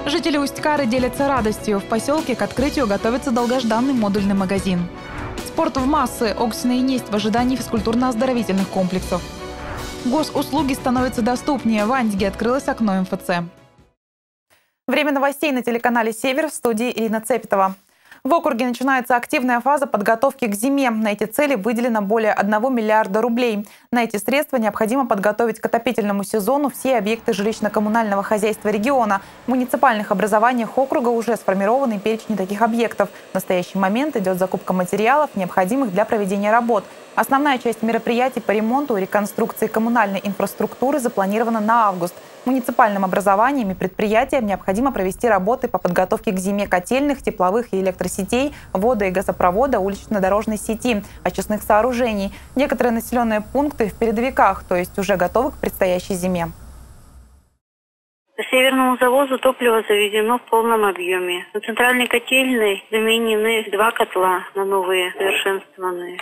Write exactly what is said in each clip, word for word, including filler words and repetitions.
Жители Усть-Кары делятся радостью. В поселке к открытию готовится долгожданный модульный магазин. Спорт в массы. Оксина и Несть в ожидании физкультурно-оздоровительных комплексов. Госуслуги становятся доступнее. В Андиге открылось окно эм эф цэ. Время новостей на телеканале «Север», в студии Ирина Цепетова. В округе начинается активная фаза подготовки к зиме. На эти цели выделено более одного миллиарда рублей. На эти средства необходимо подготовить к отопительному сезону все объекты жилищно-коммунального хозяйства региона. В муниципальных образованиях округа уже сформированы перечни таких объектов. В настоящий момент идет закупка материалов, необходимых для проведения работ. Основная часть мероприятий по ремонту и реконструкции коммунальной инфраструктуры запланирована на август. Муниципальным образованиям и предприятиям необходимо провести работы по подготовке к зиме котельных, тепловых и электросетей, водо- и газопровода, улично-дорожной сети, очистных сооружений. Некоторые населенные пункты в передовиках, то есть уже готовы к предстоящей зиме. По северному завозу топливо завезено в полном объеме. На центральной котельной заменены два котла на новые, совершенствованные.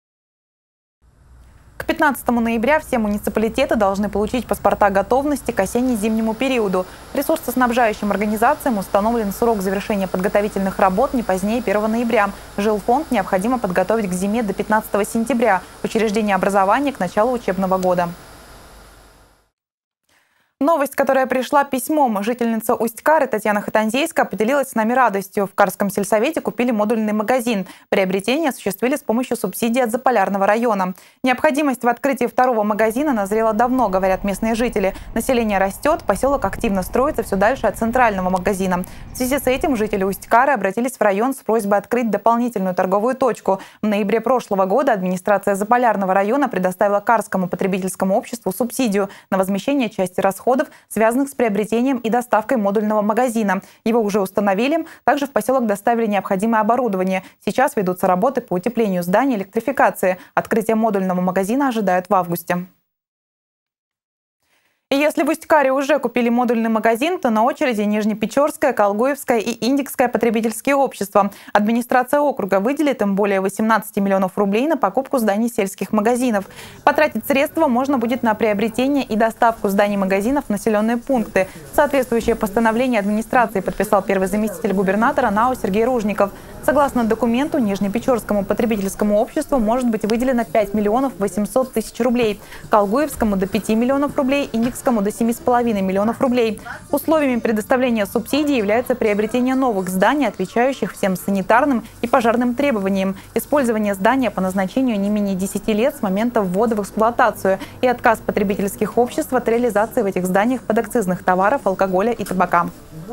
К пятнадцатому ноября все муниципалитеты должны получить паспорта готовности к осенне-зимнему периоду. Ресурсоснабжающим организациям установлен срок завершения подготовительных работ не позднее первого ноября. Жилфонд необходимо подготовить к зиме до пятнадцатого сентября. Учреждение образования к началу учебного года. Новость, которая пришла письмом. Жительница Усть-Кары Татьяна Хатанзейская поделилась с нами радостью. В Карском сельсовете купили модульный магазин. Приобретение осуществили с помощью субсидий от Заполярного района. Необходимость в открытии второго магазина назрела давно, говорят местные жители. Население растет, поселок активно строится все дальше от центрального магазина. В связи с этим жители Усть-Кары обратились в район с просьбой открыть дополнительную торговую точку. В ноябре прошлого года администрация Заполярного района предоставила Карскому потребительскому обществу субсидию на возмещение части расходов, связанных с приобретением и доставкой модульного магазина. Его уже установили. Также в поселок доставили необходимое оборудование. Сейчас ведутся работы по утеплению здания и электрификации. Открытие модульного магазина ожидают в августе. И если в Усть-Каре уже купили модульный магазин, то на очереди Нижнепечорское, Колгуевское и Индикское потребительские общества. Администрация округа выделит им более восемнадцати миллионов рублей на покупку зданий сельских магазинов. Потратить средства можно будет на приобретение и доставку зданий магазинов в населенные пункты. Соответствующее постановление администрации подписал первый заместитель губернатора НАО Сергей Ружников. Согласно документу, Нижнепечорскому потребительскому обществу может быть выделено пять миллионов восемьсот тысяч рублей, Колгуевскому до пяти миллионов рублей, Индикскому до семи с половиной миллионов рублей. Условиями предоставления субсидий является приобретение новых зданий, отвечающих всем санитарным и пожарным требованиям, использование здания по назначению не менее десяти лет с момента ввода в эксплуатацию и отказ потребительских обществ от реализации в этих зданиях подакцизных товаров, алкоголя и табака.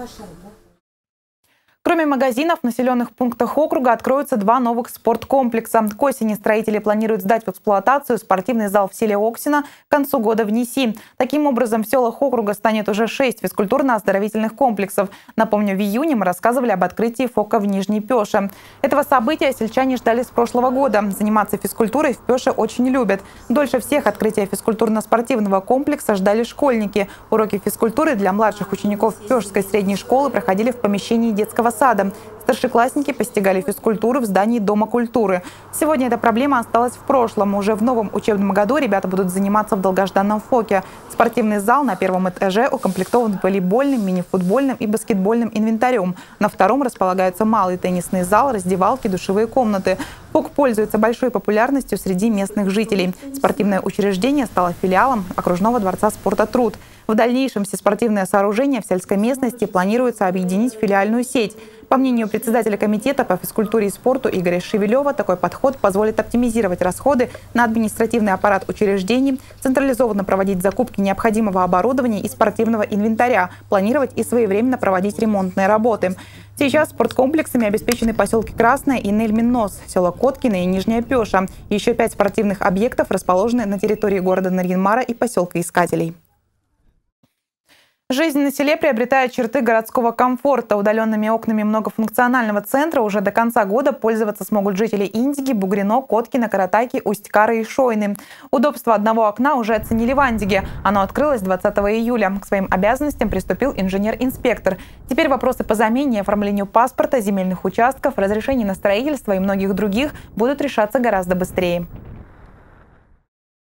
Кроме магазинов, в населенных пунктах округа откроются два новых спорткомплекса. К осени строители планируют сдать в эксплуатацию спортивный зал в селе Оксина к концу года внеси. Таким образом, в селах округа станет уже шесть физкультурно-оздоровительных комплексов. Напомню, в июне мы рассказывали об открытии ФОКа в Нижней Пеше. Этого события сельчане ждали с прошлого года. Заниматься физкультурой в Пеше очень любят. Дольше всех открытия физкультурно-спортивного комплекса ждали школьники. Уроки физкультуры для младших учеников Пешской средней школы проходили в помещении детского сада. Старшеклассники постигали физкультуру в здании Дома культуры. Сегодня эта проблема осталась в прошлом. Уже в новом учебном году ребята будут заниматься в долгожданном ФОКе. Спортивный зал на первом этаже укомплектован волейбольным, мини-футбольным и баскетбольным инвентарем. На втором располагается малый теннисный зал, раздевалки, душевые комнаты. ФОК пользуется большой популярностью среди местных жителей. Спортивное учреждение стало филиалом окружного дворца спорта «Труд». В дальнейшем все спортивные сооружения в сельской местности планируется объединить в филиальную сеть. По мнению председателя комитета по физкультуре и спорту Игоря Шевелева, такой подход позволит оптимизировать расходы на административный аппарат учреждений, централизованно проводить закупки необходимого оборудования и спортивного инвентаря, планировать и своевременно проводить ремонтные работы. Сейчас спорткомплексами обеспечены поселки Красное и Нельмин-Нос, села Коткино и Нижняя Пеша. Еще пять спортивных объектов расположены на территории города Нарьян-Мара и поселка Искателей. Жизнь на селе приобретает черты городского комфорта. Удаленными окнами многофункционального центра уже до конца года пользоваться смогут жители Индиги, Бугрино, Коткино, Каратаки, Усть-Кары и Шойны. Удобство одного окна уже оценили в Андиге. Оно открылось двадцатого июля. К своим обязанностям приступил инженер-инспектор. Теперь вопросы по замене и оформлению паспорта, земельных участков, разрешений на строительство и многих других будут решаться гораздо быстрее.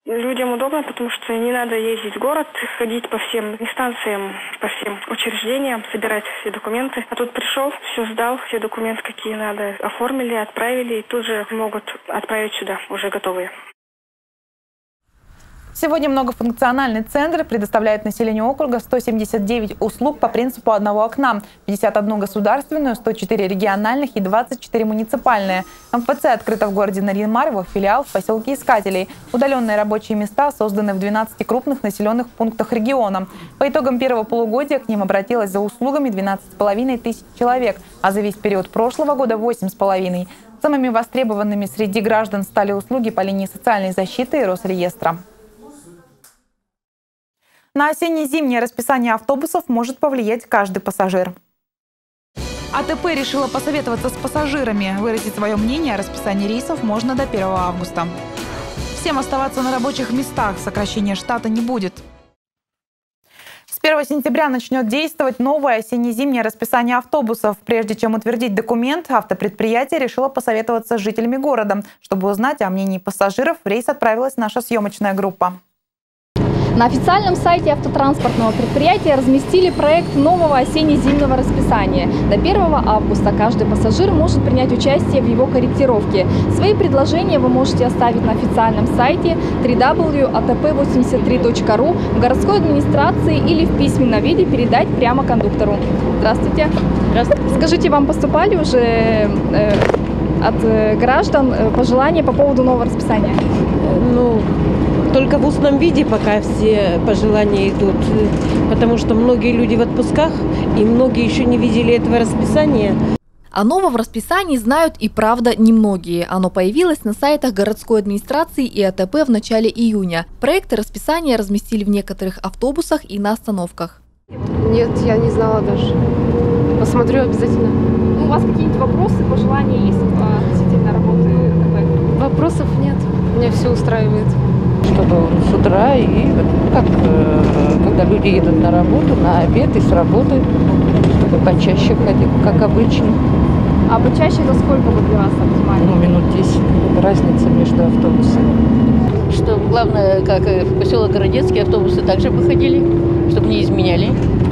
Людям удобно, потому что не надо ездить в город, ходить по всем инстанциям, по всем учреждениям, собирать все документы. А тут пришел, все сдал, все документы, какие надо, оформили, отправили, и тут же могут отправить сюда, уже готовые. Сегодня многофункциональный центр предоставляет населению округа сто семьдесят девять услуг по принципу одного окна, пятьдесят одну государственную, сто четыре региональных и двадцать четыре муниципальные. эм эф цэ открыто в городе Нарьян-Марьево, филиал в поселке Искателей. Удаленные рабочие места созданы в двенадцати крупных населенных пунктах региона. По итогам первого полугодия к ним обратилось за услугами двенадцать с половиной тысяч человек, а за весь период прошлого года восемь с половиной. Самыми востребованными среди граждан стали услуги по линии социальной защиты и Росреестра. На осенне-зимнее расписание автобусов может повлиять каждый пассажир. а тэ пэ решила посоветоваться с пассажирами. Выразить свое мнение о расписании рейсов можно до первого августа. Всем оставаться на рабочих местах, сокращения штата не будет. С первого сентября начнет действовать новое осенне-зимнее расписание автобусов. Прежде чем утвердить документ, автопредприятие решило посоветоваться с жителями города. Чтобы узнать о мнении пассажиров, в рейс отправилась наша съемочная группа. На официальном сайте автотранспортного предприятия разместили проект нового осенне-зимнего расписания. До первого августа каждый пассажир может принять участие в его корректировке. Свои предложения вы можете оставить на официальном сайте дабл ю дабл ю дабл ю точка а тэ пэ восемьдесят три точка ру, в городской администрации или в письменном виде передать прямо кондуктору. Здравствуйте. Здравствуйте. Скажите, вам поступали уже э, от э, граждан э, пожелания по поводу нового расписания? Ну, только в устном виде пока все пожелания идут, потому что многие люди в отпусках, и многие еще не видели этого расписания. О новом расписании знают и правда немногие. Оно появилось на сайтах городской администрации и а тэ пэ в начале июня. Проекты расписания разместили в некоторых автобусах и на остановках. Нет, я не знала даже. Посмотрю обязательно. Ну, у вас какие-нибудь вопросы, пожелания есть относительно работы а тэ пэ? Вопросов нет. Меня все устраивает. Чтобы с утра и как, когда люди едут на работу, на обед и с работы, чтобы почаще ходить, как обычно. А почаще это сколько вот для вас оптимально? Ну, минут десять. Разница между автобусами. Что главное, как в поселок Городецкий, автобусы также выходили, чтобы не изменяли.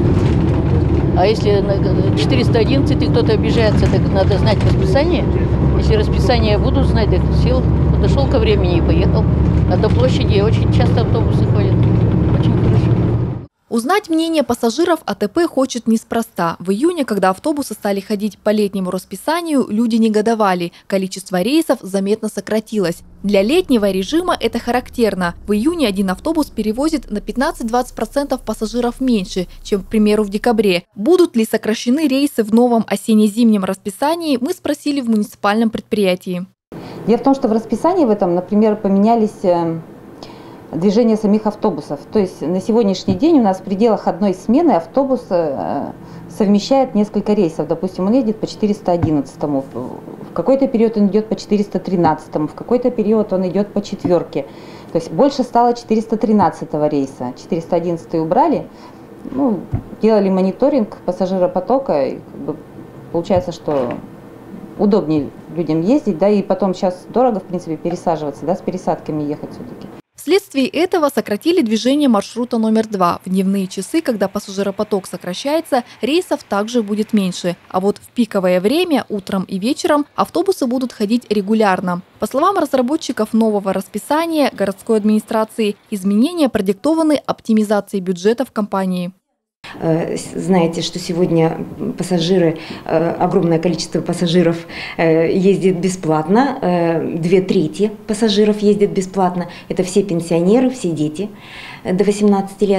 А если на четыреста одиннадцать и кто-то обижается, так надо знать расписание. Если расписание будут знать, так сел, подошел ко времени и поехал. А до площади очень часто автобусы ходят. Очень хорошо. Узнать мнение пассажиров а тэ пэ хочет неспроста. В июне, когда автобусы стали ходить по летнему расписанию, люди негодовали. Количество рейсов заметно сократилось. Для летнего режима это характерно. В июне один автобус перевозит на пятнадцать-двадцать процентов пассажиров меньше, чем, к примеру, в декабре. Будут ли сокращены рейсы в новом осенне-зимнем расписании, мы спросили в муниципальном предприятии. Дело в том, что в расписании в этом, например, поменялись движения самих автобусов. То есть на сегодняшний день у нас в пределах одной смены автобус совмещает несколько рейсов. Допустим, он едет по четыреста одиннадцатому, в какой-то период он идет по четыреста тринадцатому, в какой-то период он идет по четверке. То есть больше стало четыреста тринадцатого рейса. четыреста одиннадцатый убрали, ну, делали мониторинг пассажиропотока, и как бы получается, что удобнее людям ездить, да, и потом сейчас дорого, в принципе, пересаживаться, да, с пересадками ехать все-таки. Вследствие этого сократили движение маршрута номер два. В дневные часы, когда пассажиропоток сокращается, рейсов также будет меньше. А вот в пиковое время, утром и вечером, автобусы будут ходить регулярно. По словам разработчиков нового расписания городской администрации, изменения продиктованы оптимизацией бюджетов компании. Знаете, что сегодня пассажиры, огромное количество пассажиров ездит бесплатно, две трети пассажиров ездят бесплатно, это все пенсионеры, все дети до восемнадцати лет,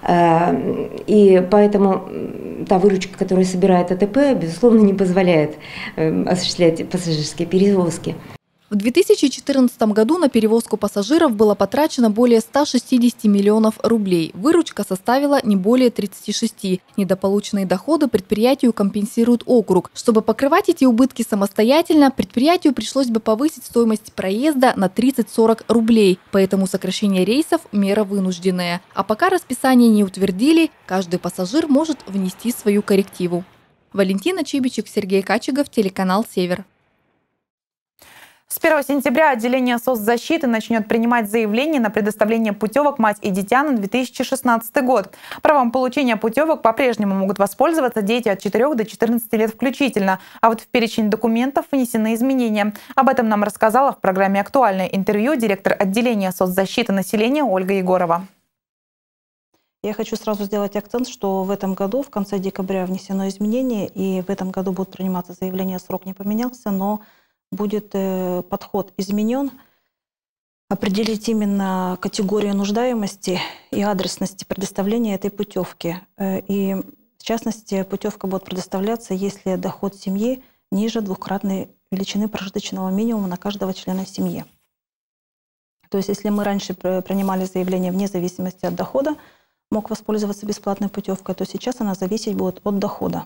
и поэтому та выручка, которую собирает а тэ пэ, безусловно, не позволяет осуществлять пассажирские перевозки. В две тысячи четырнадцатом году на перевозку пассажиров было потрачено более ста шестидесяти миллионов рублей. Выручка составила не более тридцати шести. Недополученные доходы предприятию компенсирует округ. Чтобы покрывать эти убытки самостоятельно, предприятию пришлось бы повысить стоимость проезда на тридцать-сорок рублей. Поэтому сокращение рейсов – мера вынужденная. А пока расписание не утвердили, каждый пассажир может внести свою коррективу. Валентина Чибичек, Сергей Качегов, телеканал «Север». С первого сентября отделение соцзащиты начнет принимать заявления на предоставление путевок «Мать и дитя» на две тысячи шестнадцатый год. Правом получения путевок по-прежнему могут воспользоваться дети от четырёх до четырнадцати лет включительно. А вот в перечень документов внесены изменения. Об этом нам рассказала в программе «Актуальное интервью» директор отделения соцзащиты населения Ольга Егорова. Я хочу сразу сделать акцент, что в этом году, в конце декабря, внесено изменение, и в этом году будут приниматься заявления, срок не поменялся, но будет э, подход изменен, определить именно категорию нуждаемости и адресности предоставления этой путевки. Э, и в частности, путевка будет предоставляться, если доход семьи ниже двухкратной величины прожиточного минимума на каждого члена семьи. То есть если мы раньше принимали заявление вне зависимости от дохода, мог воспользоваться бесплатной путевкой, то сейчас она зависеть будет от дохода.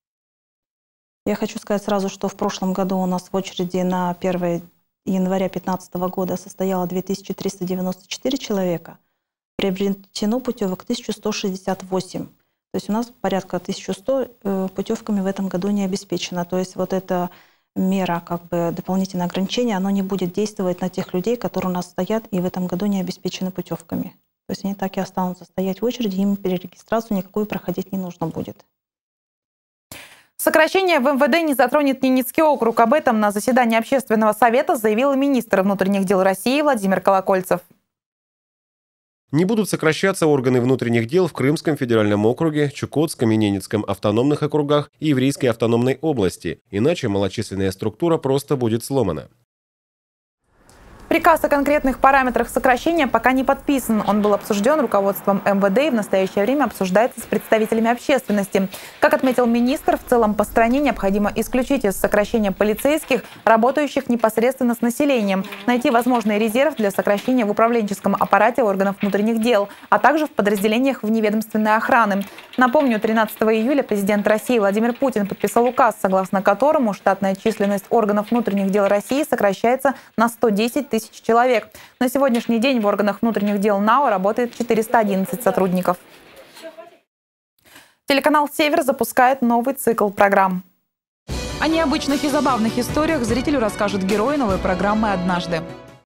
Я хочу сказать сразу, что в прошлом году у нас в очереди на первое января две тысячи пятнадцатого года состояло две тысячи триста девяносто четыре человека, приобретено путевок тысяча сто шестьдесят восемь. То есть у нас порядка тысяча сто путевками в этом году не обеспечено. То есть вот эта мера, как бы дополнительное ограничение, оно не будет действовать на тех людей, которые у нас стоят и в этом году не обеспечены путевками. То есть они так и останутся стоять в очереди, им перерегистрацию никакую проходить не нужно будет. Сокращение в эм вэ дэ не затронет Ненецкий округ. Об этом на заседании Общественного совета заявил министр внутренних дел России Владимир Колокольцев. Не будут сокращаться органы внутренних дел в Крымском федеральном округе, Чукотском и Ненецком автономных округах и Еврейской автономной области, иначе малочисленная структура просто будет сломана. Приказ о конкретных параметрах сокращения пока не подписан. Он был обсужден руководством эм вэ дэ и в настоящее время обсуждается с представителями общественности. Как отметил министр, в целом по стране необходимо исключить из сокращения полицейских, работающих непосредственно с населением, найти возможный резерв для сокращения в управленческом аппарате органов внутренних дел, а также в подразделениях вневедомственной охраны. Напомню, тринадцатого июля президент России Владимир Путин подписал указ, согласно которому штатная численность органов внутренних дел России сокращается на сто десять тысяч человек. На сегодняшний день в органах внутренних дел НАО работает четыреста одиннадцать сотрудников. Телеканал «Север» запускает новый цикл программ. О необычных и забавных историях зрителю расскажут герои новой программы «Однажды».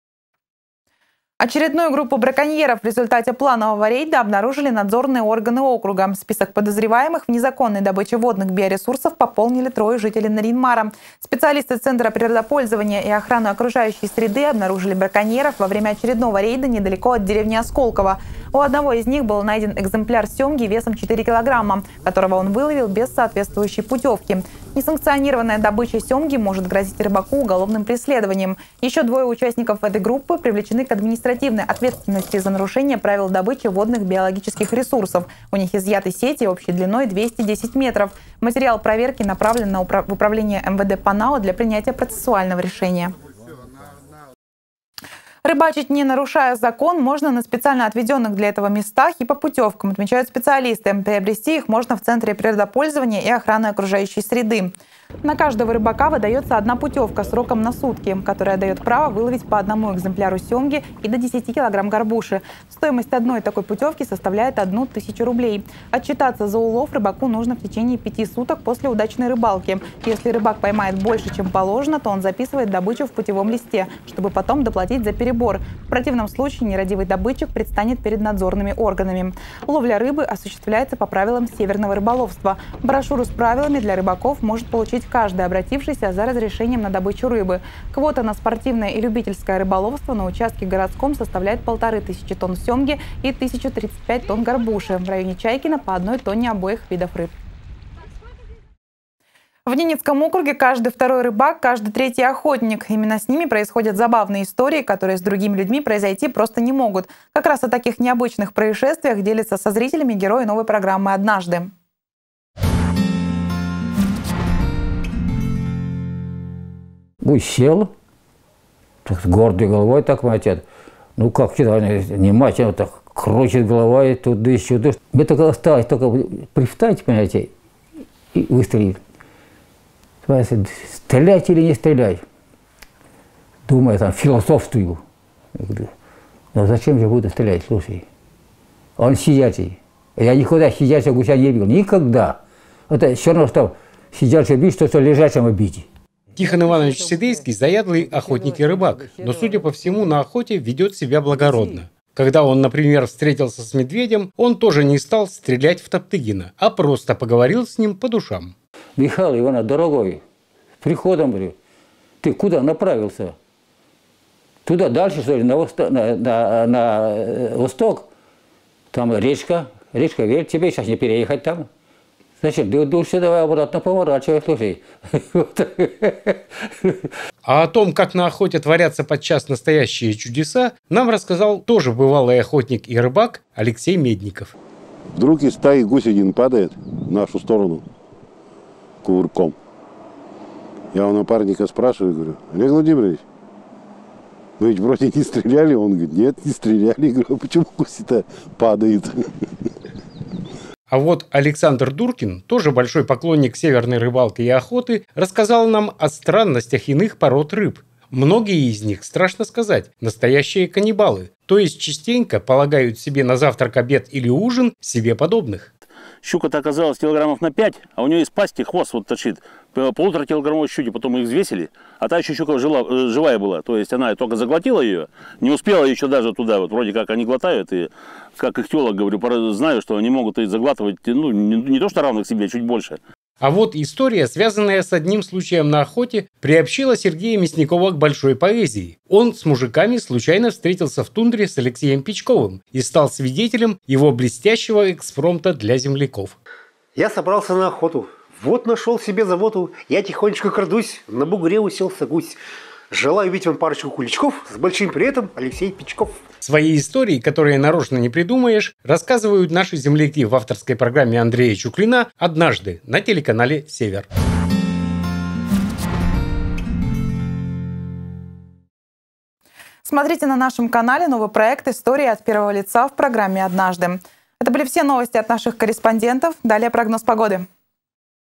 Очередную группу браконьеров в результате планового рейда обнаружили надзорные органы округа. Список подозреваемых в незаконной добыче водных биоресурсов пополнили трое жителей Нарьян-Мара. Специалисты Центра природопользования и охраны окружающей среды обнаружили браконьеров во время очередного рейда недалеко от деревни Осколково. У одного из них был найден экземпляр семги весом четыре килограмма, которого он выловил без соответствующей путевки. Несанкционированная добыча семги может грозить рыбаку уголовным преследованием. Еще двое участников этой группы привлечены к административной ответственности за нарушение правил добычи водных биологических ресурсов. У них изъяты сети общей длиной двести десять метров. Материал проверки направлен на управ... в управление эм вэ дэ по НАО для принятия процессуального решения. Рыбачить, не нарушая закон, можно на специально отведенных для этого местах и по путевкам, отмечают специалисты. Приобрести их можно в Центре природопользования и охраны окружающей среды. На каждого рыбака выдается одна путевка сроком на сутки, которая дает право выловить по одному экземпляру семги и до десяти килограмм горбуши. Стоимость одной такой путевки составляет одну тысячу рублей. Отчитаться за улов рыбаку нужно в течение пяти суток после удачной рыбалки. Если рыбак поймает больше, чем положено, то он записывает добычу в путевом листе, чтобы потом доплатить за перебор. В противном случае нерадивый добытчик предстанет перед надзорными органами. Ловля рыбы осуществляется по правилам северного рыболовства. Брошюру с правилами для рыбаков может получить каждый, обратившийся за разрешением на добычу рыбы. Квота на спортивное и любительское рыболовство на участке городском составляет полторы тысячи тонн семги и тысячу тридцать пять тонн горбуши. В районе Чайкина по одной тонне обоих видов рыб. В Ненецком округе каждый второй рыбак, каждый третий охотник. Именно с ними происходят забавные истории, которые с другими людьми произойти просто не могут. Как раз о таких необычных происшествиях делятся со зрителями герои новой программы «Однажды». Ну, сел, так, с гордой головой так, отец. Ну, как всегда, внимательно так крутит головой, туда и сюда. Мне только осталось только привстать, понимаете, и выстрелить. Стрелять или не стрелять? Думаю, там, философствую. Я говорю, ну зачем же буду стрелять, слушай? Он сидячий. Я никогда сидячего гуся не бил, никогда. Это все равно, что сидячего бить, что, что лежачего бить. Тихон Иванович Седейский – заядлый охотник и рыбак, но, судя по всему, на охоте ведет себя благородно. Когда он, например, встретился с медведем, он тоже не стал стрелять в Топтыгина, а просто поговорил с ним по душам. Михаил Иванович, дорогой, приходом, говорю, ты куда направился? Туда дальше, что ли, на, восто... на, на, на восток? Там речка, речка Вель, тебе сейчас не переехать там. Зачем? Ты лучше давай обратно поворачивай, слушай. А о том, как на охоте творятся подчас настоящие чудеса, нам рассказал тоже бывалый охотник и рыбак Алексей Медников. Вдруг из стаи гусь один падает в нашу сторону кувырком. Я у напарника спрашиваю, говорю, Олег Владимирович, вы ведь вроде не стреляли? Он говорит, нет, не стреляли. Я говорю, а почему гусь-то падает? А вот Александр Дуркин, тоже большой поклонник северной рыбалки и охоты, рассказал нам о странностях иных пород рыб. Многие из них, страшно сказать, настоящие каннибалы, то есть частенько полагают себе на завтрак, обед или ужин себе подобных. Щука-то оказалась килограммов на пять, а у нее из пасти хвост вот торчит. Полутора килограммовой щуки, потом их взвесили, а та еще щука жила, живая была. То есть она только заглотила ее, не успела еще даже туда, вот вроде как они глотают, и как ихтиолог, говорю, знаю, что они могут и заглатывать, ну, не, не то что равных себе, а чуть больше. А вот история, связанная с одним случаем на охоте, приобщила Сергея Мясникова к большой поэзии. Он с мужиками случайно встретился в тундре с Алексеем Пичковым и стал свидетелем его блестящего экспромта для земляков. Я собрался на охоту. Вот нашел себе заботу. Я тихонечко крадусь, на бугре уселся гусь. Желаю видеть вам парочку куличков, с большим приветом, Алексей Пичков. Свои истории, которые нарочно не придумаешь, рассказывают наши земляки в авторской программе Андрея Чуклина «Однажды» на телеканале «Север». Смотрите на нашем канале новый проект «Истории от первого лица» в программе «Однажды». Это были все новости от наших корреспондентов. Далее прогноз погоды.